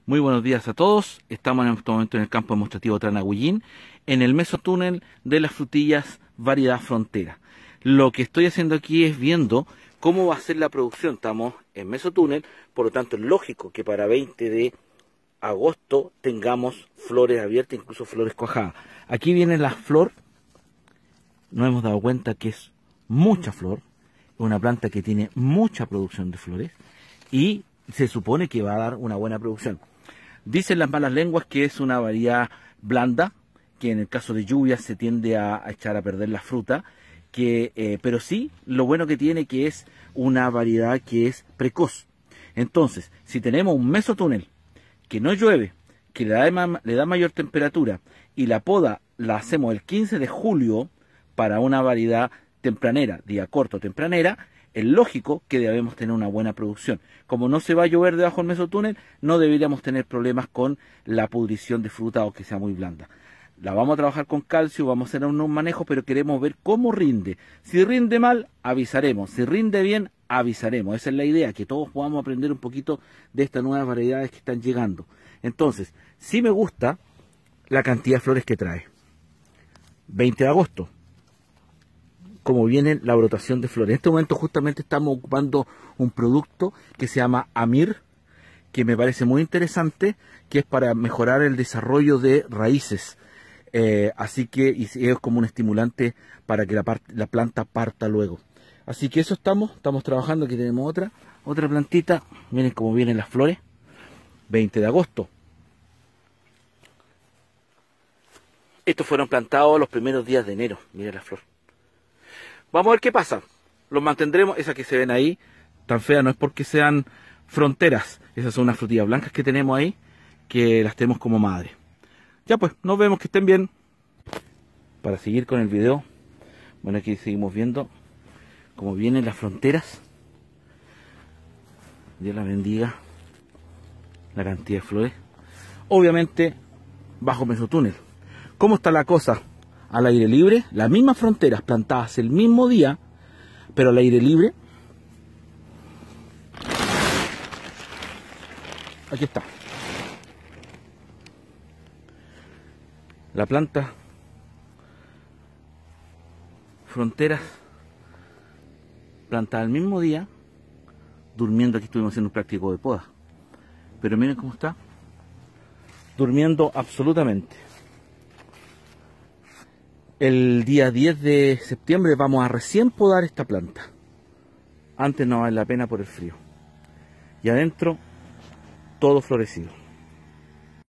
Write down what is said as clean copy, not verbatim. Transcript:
Muy buenos días a todos. Estamos en este momento en el campo demostrativo Tranaguillín, en el mesotúnel de las frutillas variedad frontera. Lo que estoy haciendo aquí es viendo cómo va a ser la producción. Estamos en mesotúnel, por lo tanto es lógico que para 20 de agosto tengamos flores abiertas, incluso flores cuajadas. Aquí viene la flor. Nos hemos dado cuenta que es mucha flor, es una planta que tiene mucha producción de flores y se supone que va a dar una buena producción. Dicen las malas lenguas que es una variedad blanda, que en el caso de lluvias se tiende a echar a perder la fruta, pero sí, lo bueno que tiene que es una variedad que es precoz. Entonces, si tenemos un mesotúnel que no llueve, que le da mayor temperatura y la poda la hacemos el 15 de julio para una variedad tempranera, día corto tempranera, es lógico que debemos tener una buena producción. Como no se va a llover debajo del mesotúnel, no deberíamos tener problemas con la pudrición de fruta o que sea muy blanda. La vamos a trabajar con calcio, vamos a hacer un manejo, pero queremos ver cómo rinde. Si rinde mal, avisaremos. Si rinde bien, avisaremos. Esa es la idea, que todos podamos aprender un poquito de estas nuevas variedades que están llegando. Entonces, sí me gusta la cantidad de flores que trae. 20 de agosto. Como viene la brotación de flores. En este momento justamente estamos ocupando un producto que se llama Amir, que me parece muy interesante, que es para mejorar el desarrollo de raíces. Así que es como un estimulante para que la planta parta luego. Así que eso estamos trabajando. Aquí tenemos otra plantita. Miren cómo vienen las flores. 20 de agosto. Estos fueron plantados los primeros días de enero. Miren la flor. Vamos a ver qué pasa. Los mantendremos. Esas que se ven ahí, tan feas, no es porque sean fronteras. Esas son unas frutillas blancas que tenemos ahí, que las tenemos como madre. Ya pues, nos vemos, que estén bien. Para seguir con el video, bueno, aquí seguimos viendo cómo vienen las fronteras. Dios las bendiga. La cantidad de flores. Obviamente, bajo mesotúnel. ¿Cómo está la cosa? Al aire libre, las mismas fronteras plantadas el mismo día, pero al aire libre. Aquí está. La planta, fronteras, plantada el mismo día, durmiendo. Aquí estuvimos haciendo un práctico de poda. Pero miren cómo está, durmiendo absolutamente. El día 10 de septiembre vamos a recién podar esta planta. Antes no vale la pena por el frío. Y adentro, todo florecido.